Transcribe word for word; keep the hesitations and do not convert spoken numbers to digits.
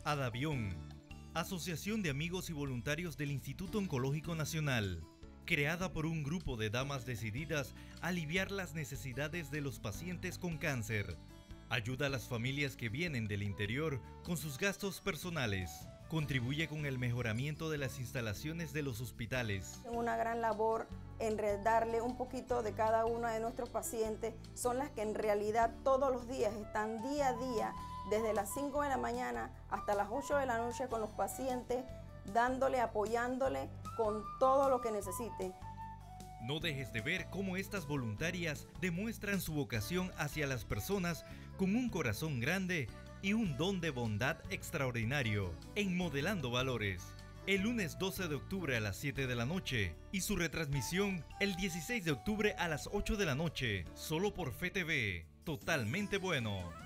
Adavión, Asociación de Amigos y Voluntarios del Instituto Oncológico Nacional, creada por un grupo de damas decididas a aliviar las necesidades de los pacientes con cáncer. Ayuda a las familias que vienen del interior con sus gastos personales. Contribuye con el mejoramiento de las instalaciones de los hospitales. Una gran labor en darle un poquito de cada uno de nuestros pacientes. Son las que en realidad todos los días están día a día, desde las cinco de la mañana hasta las ocho de la noche con los pacientes, dándole, apoyándole con todo lo que necesiten. No dejes de ver cómo estas voluntarias demuestran su vocación hacia las personas con un corazón grande y un don de bondad extraordinario en Modelando Valores, el lunes doce de octubre a las siete de la noche y su retransmisión el dieciséis de octubre a las ocho de la noche, solo por F E T V. Totalmente bueno.